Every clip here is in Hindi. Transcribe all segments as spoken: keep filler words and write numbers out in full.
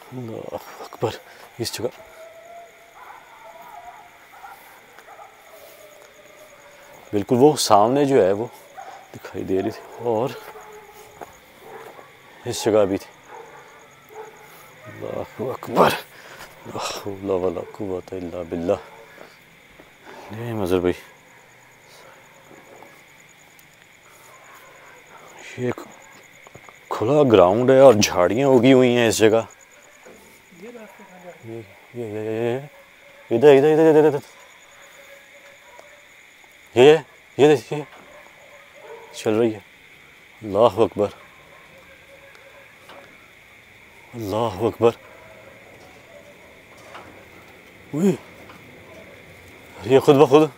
अल्लाह अकबर। इस जगह बिल्कुल वो सामने जो है वो दिखाई दे रही थी, और इस जगह भी थी। अल्लाह अकबर। ला हौला वला कुव्वता इल्ला बिल्लाह। ये मज़र भाई, ये खुला ग्राउंड है और झाड़ियाँ उगी हुई हैं इस जगह। ये ये ये ये इधर इधर इधर इधर इधर ये ये देखिए चल रही है। अल्लाह अकबर, अल्लाह अकबर। उई, ये खुद ब खुद।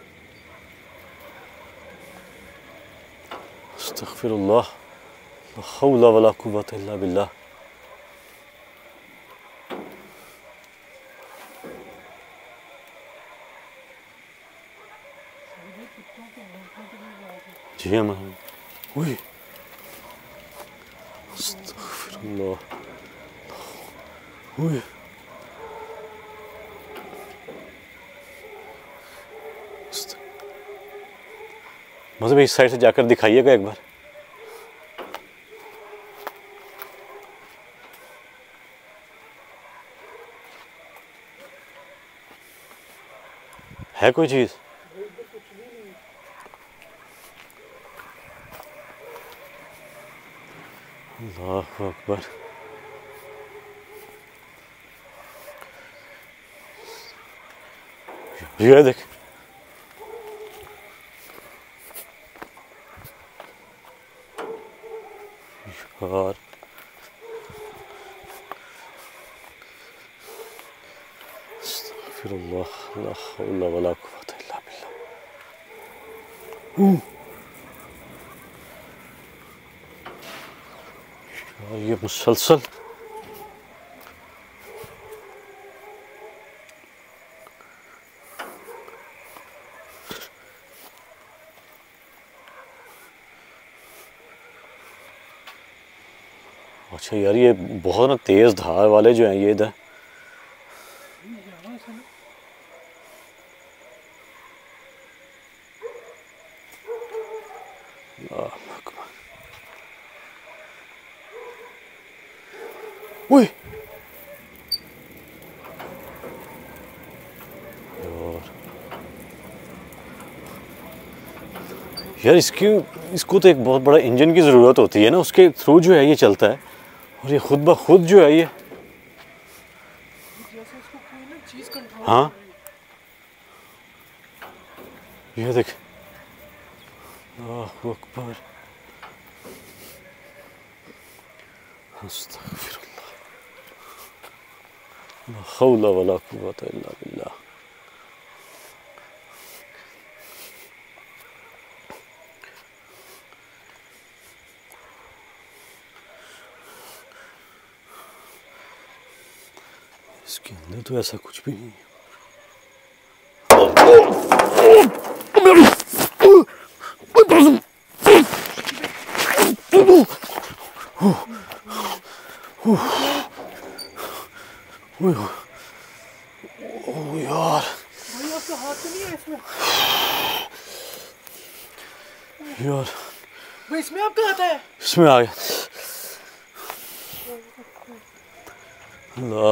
अस्तग़फिरुल्लाह, ला हौला वला कुव्वता इल्ला बिल्लाह। जी हाँ, उई, अस्तग़फिरुल्लाह, उई। मतलब इस साइड से जाकर दिखाइएगा एक बार। है कोई चीज़? अल्लाह अकबर। ये देख, यार अस्तग़फिरुल्लाह, ला हौला वला कुव्वता इल्ला बिल्लाह। यार ये मुसलसल अच्छा यार, ये बहुत ना तेज़ धार वाले जो हैं ये इधर। उई, यार इसकी इसको तो एक बहुत बड़ा इंजन की ज़रूरत होती है ना, उसके थ्रू जो है ये चलता है, और ये खुद ब खुद जो है ये। हाँ ये देख, अल्लाहु अकबर, अस्तग़फिरुल्लाह, ला हौला वला कुव्वता इल्ला बिल्लाह। इसके अंदर तो ऐसा कुछ भी नहीं है। ओ यार, भाई आपका हाथ तो नहीं है इसमें? यार भाई इसमें आपका हाथ है? इसमें आ गया। अल्लाह,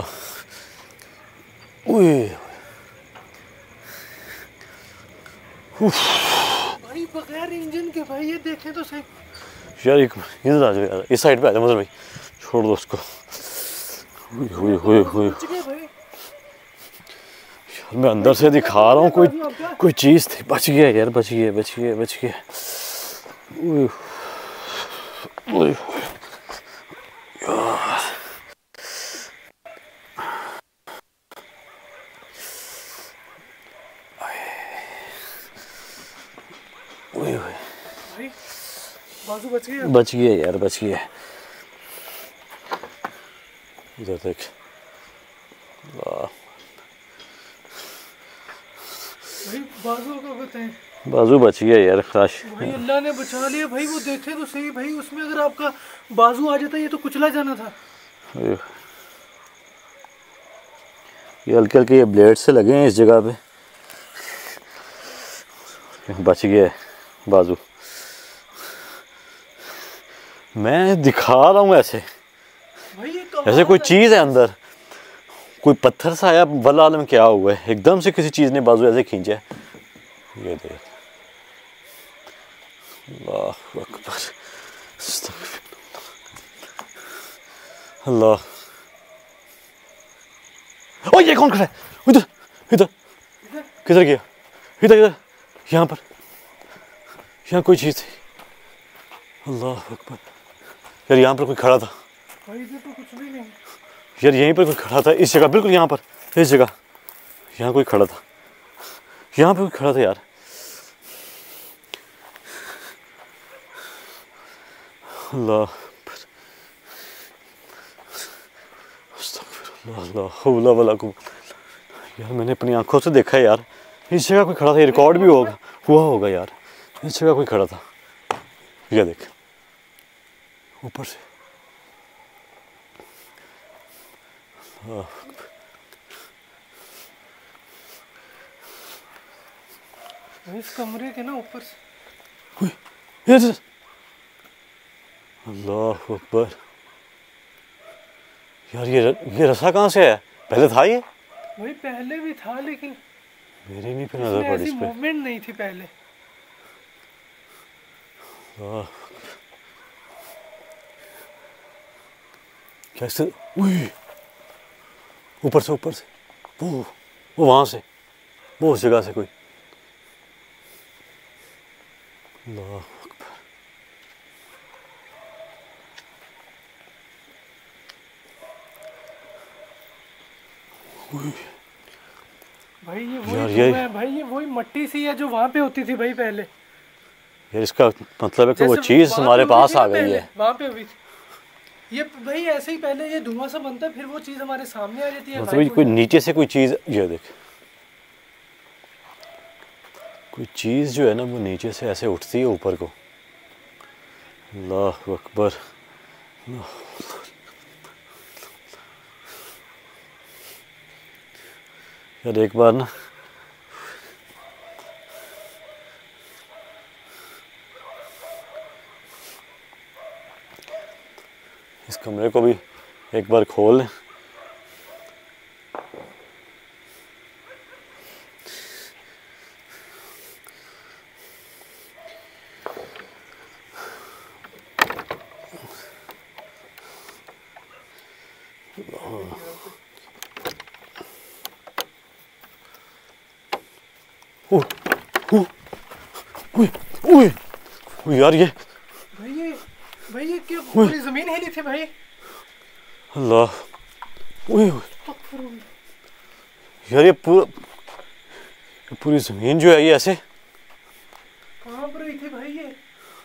भाई बगैर इंजन के भाई, ये देखें तो सही। यार एक इधर आ जाओ यार, इस साइड पे आ जाओ मज़र भाई, छोड़ दो उसको। हुई हुई हुई यार, मैं अंदर से दिखा रहा हूँ, कोई कोई चीज़ थी। बच गया यार, बच गया बच गया बच गया। यार बाजू बच गया, बच गया यार, बच गया। इधर देख, भाई बाजू का बताएं। बाजू बच गया यार, खाश भाई अल्लाह ने बचा लिया भाई। वो देखे तो सही भाई, उसमें अगर आपका बाजू आ जाता ये तो कुचला जाना था। ये हल्के हल्के ये ब्लेड से लगे हैं इस जगह पे, बच गया है बाजू। मैं दिखा रहा हूँ ऐसे ऐसे कोई चीज़ है अंदर, कोई पत्थर सा आया, वल्लाह आलम क्या हुआ है, एकदम से किसी चीज़ ने बाजू ऐसे खींचा है। ये देख, अल्लाह अकबर, अल्लाह। ओ ये कौन खड़ा है? इधर इधर किधर गया? इधर इधर, यहाँ पर, यहाँ कोई चीज़ थी। अल्लाह अकबर, यार यहाँ पर कोई खड़ा था। भाई इधर तो कुछ भी नहीं यार, यहीं पर कोई खड़ा था, इस जगह, बिल्कुल यहाँ पर, इस जगह, यहाँ कोई खड़ा था, यहाँ पे कोई खड़ा था यार। अल्लाह यार, मैंने अपनी आंखों से देखा है यार, इस जगह कोई खड़ा था, ये रिकॉर्ड भी होगा हुआ होगा यार, इस जगह कोई खड़ा था। ये देख ऊपर से, इस कमरे के ना ऊपर से। अल्लाह अकबर, यार ये ये रस्सा कहाँ से है? पहले था ये? वही पहले भी था, लेकिन मेरी नहीं फिर नजर पड़ी इस पे। मूवमेंट नहीं थी पहले। कैसे? ऊपर से, ऊपर से, वो वो वहां से, वो उस जगह से कोई। अल्लाह अकबर, भाई ये वही यार ये है, भाई ये वही मट्टी सी है जो वहाँ पे होती थी भाई पहले। यार इसका मतलब है कि वो चीज़ हमारे पास आ गई है। वहाँ पे हुई थी ये भाई, ऐसे ही पहले ये धुआं सा बनता है, फिर वो चीज़ हमारे सामने आ जाती है। मतलब कोई नीचे से कोई चीज़, ये देख, कोई चीज़ जो है ना वो नीचे से ऐसे उठती है ऊपर को। अल्लाह अकबर, यार एक बार ना इस कमरे को भी एक बार खोल लें। ओए ओए यार, ये भाई ये भाई ये क्या पूरी जमीन हिली थी भाई। अल्लाह, ओए यार, ये पूरा पूरी जमीन जो है ये ऐसे कांप रही थी भाई। ये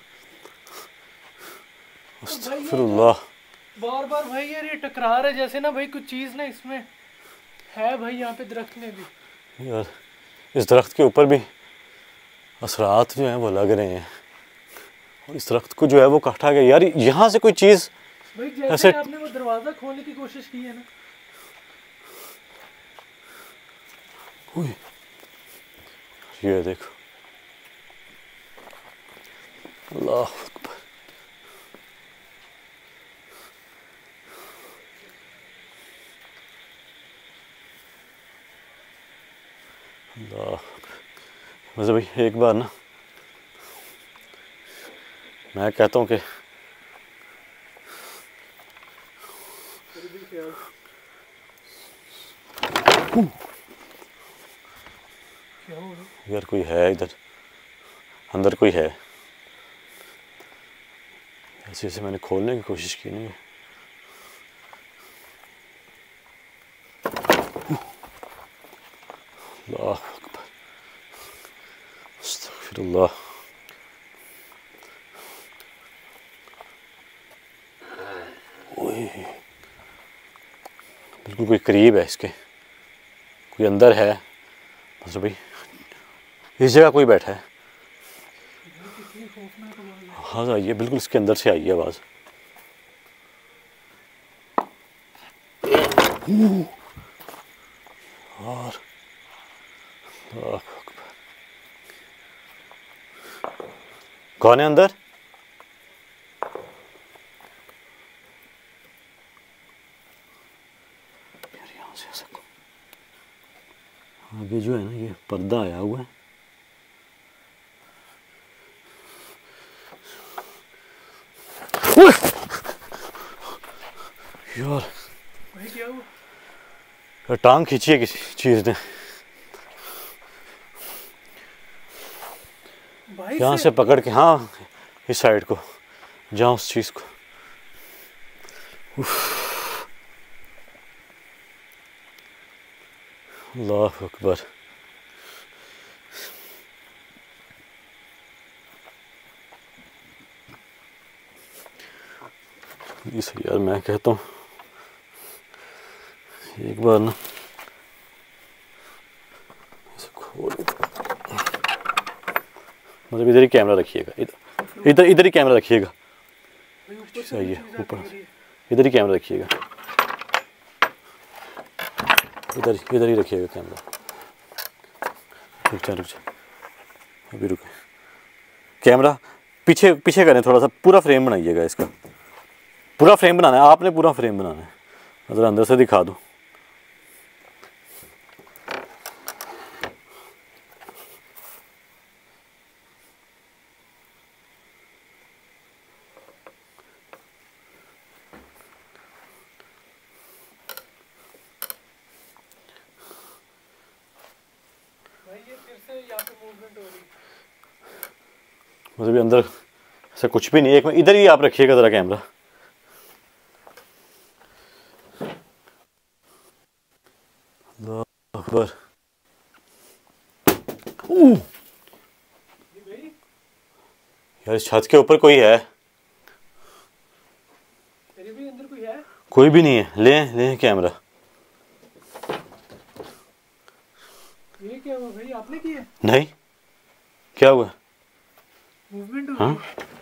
अस्तगफिरुल्लाह, बार बार भाई यार ये टकरा रहा है जैसे ना भाई कुछ चीज़ ना इसमें है भाई। यहाँ पे दरख्त में भी यार, इस दरख्त के ऊपर भी असरात जो हैं वो लग रहे हैं, और इस दरख्त को जो है वो काटा गया। यार यहाँ से कोई चीज़ भाई, जैसे ऐसे आपने वो दरवाज़ा खोलने की कोशिश की है ना। ये देखो, अल्लाह अकबर, अल्लाह। वैसे भाई एक बार ना मैं कहता हूँ कि यार कोई है इधर, अंदर कोई है। ऐसे ऐसे मैंने खोलने की कोशिश की नहीं। अल्लाह अकबर, अस्तगफिरुल्लाह। बिल्कुल कोई करीब है इसके, कोई अंदर है। बस भाई इस जगह कोई बैठा है। आवाज़ आई है, बिल्कुल इसके अंदर से आई है आवाज़। और अल्लाह अकबर। कौन है अंदर? यार यहाँ से ऐसा आगे जो है ना ये पर्दा आया हुआ है। यार भाई क्या हुआ? यार टांग खींची है किसी चीज ने। भाई यहाँ से पकड़ के, हाँ इस साइड को जाओ उस चीज को। अल्लाह अकबर। इस यार मैं कहता हूँ एक बार ना इसे खोल, मतलब इधर ही कैमरा रखिएगा, इधर इधर इधर ही कैमरा रखिएगा। भाई ऊपर से सही है, चीज़ आती ऊपर है से मेरी। इधर ही कैमरा रखिएगा, इधर इधर ही रखिएगा कैमरा। रुक जा रुक जा अभी रुके। कैमरा पीछे पीछे करें थोड़ा सा, पूरा फ्रेम बनाइएगा इसका, पूरा फ्रेम बनाना है आपने, पूरा फ्रेम बनाना है। मतलब अंदर से दिखा दूँ। भाई ये फिर से यहाँ पे मूवमेंट हो रही है। मतलब ये अंदर ऐसा कुछ भी नहीं है। एक मिनट इधर ही आप रखिएगा ज़रा कैमरा। अल्लाह अकबर। ये भाई यार इस छत के ऊपर कोई है? तेरे भी अंदर कोई है? कोई भी नहीं है। ले ले कैमरा। ये क्या हुआ भाई, आपने किया? नहीं, क्या हुआ? मूवमेंट हो हाँ रही है।